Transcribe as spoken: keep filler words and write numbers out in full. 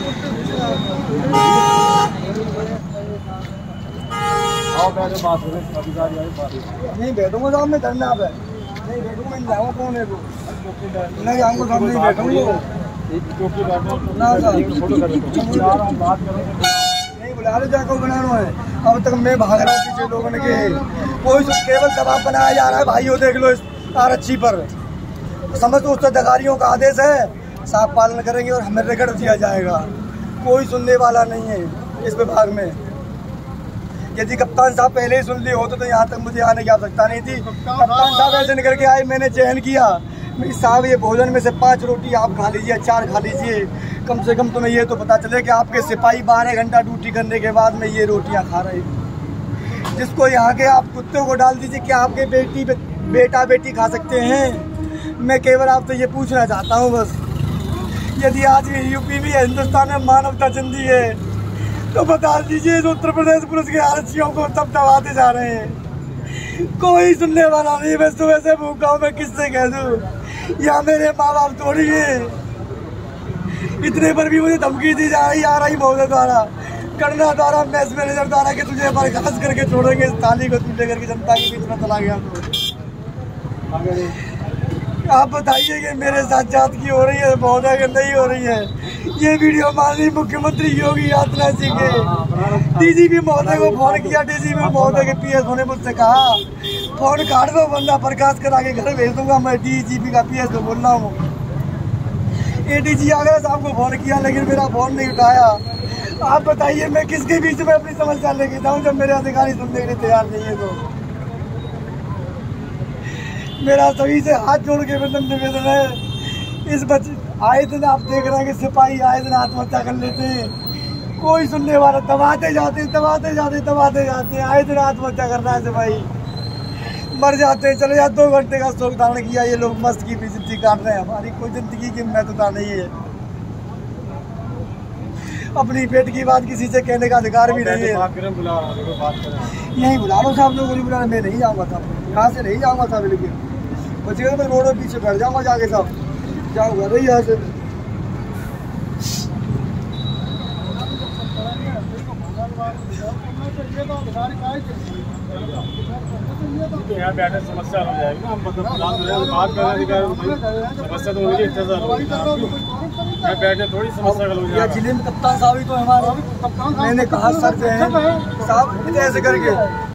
नहीं बैठूंगा साहब, मैं धरना पे नहीं बैठूंगा, मैं जाऊँगा कोने को नहीं जाऊँगा साहब, नहीं बैठूंगा ना साहब, नहीं बुला रहे जाकर बनाना है। अब तक मैं भाग रहा हूँ पीछे लोगों ने के कोई केवल दबाव बनाया जा रहा है। भाइयों देख लो इस आरक्षी पर, समझ तो उत्तराधिकारियों का आदेश है, साफ पालन करेंगे और हमें रिकॉर्ड दिया जाएगा। कोई सुनने वाला नहीं है इस विभाग में। यदि कप्तान साहब पहले ही सुन लिए होते तो यहाँ तक मुझे आने की आवश्यकता नहीं थी। कप्तान साहब ऐसे निकल के आए, मैंने चयन किया साहब ये भोजन में से पाँच रोटी आप खा लीजिए, चार खा लीजिए, कम से कम तुम्हें ये तो पता चले कि आपके सिपाही बारह घंटा ड्यूटी करने के बाद में ये रोटियाँ खा रहे हैं। जिसको यहाँ के आप कुत्तों को डाल दीजिए, क्या आपके बेटी बे, बेटा बेटी खा सकते हैं? मैं केवल आपसे ये पूछना चाहता हूँ बस, यदि आज ये यूपी में हिंदुस्तान में मानवता जिंदी है तो बता दीजिए उत्तर प्रदेश पुलिस के आरक्षियों को तब दबाते जा रहे हैं। कोई सुनने वाला नहीं। मैं सुबह से भूखा हूँ, मैं किससे कह दूँ? यहाँ मेरे माँ बाप थोड़ी है। इतने पर भी मुझे धमकी दी जा रही आ रही महोदय द्वारा, करना द्वारा, मैच मैनेजर द्वारा कि तुझे बर्खास्त करके छोड़ेंगे इस थाली को, तू लेकर के जनता के बीच में चला गया तो। आप बताइए कि मेरे साथ जात की हो रही है महोदय कि नहीं हो रही है? ये वीडियो माननीय मुख्यमंत्री योगी आदित्यनाथ जी के डीजीपी महोदय को फोन किया। डीजीपी महोदय के पीएस होने मुझसे कहा फोन काट दो, बंदा बर्खास्त करा के घर भेज दूंगा। मैं डीजीपी का पीएस को बोल रहा हूँ। एडीजी आगरा साहब को फोन किया लेकिन मेरा फोन नहीं उठाया। आप बताइए मैं किसके बीच में अपनी समस्या लेके जाऊँ जब मेरे अधिकारी सुनने के लिए तैयार नहीं है? तो मेरा सभी से हाथ जोड़ के निवेदन है, इस बच्चे आए दिन आप देख रहे हैं कि सिपाही आए दिन आत्महत्या कर लेते हैं, कोई सुनने वाला, दबाते जाते दबाते जाते दबाते जाते हैं, आए दिन आत्महत्या करना है सिपाही, मर जाते हैं। चले जाते, दो घंटे का शोक धारण किया, ये लोग मस्त की भी जिंदगी काट रहे हैं। हमारी कोई जिंदगी की महत्वता नहीं है। अपनी पेट की बात किसी से कहने का अधिकार भी नहीं है। यहीं बुला लो साहब, लोगों को बुला, मैं नहीं जाऊँगा साहब, यहाँ से नहीं जाऊँगा साहब, लेकिन बचिएगा मैं रोड में पीछे बैठ जाऊँगा जाके साहब, जाऊँगा नहीं यहाँ से। यहाँ बैठे समस्या हो जाएगी ना, हम बात कर रहे हैं, समस्या तो होगी। यहाँ बैठे थोड़ी समस्या हो जाएगी। जिले में कप्तान साहब ही तो हमारे, मैंने कहा सर जो है साहब ऐसे करके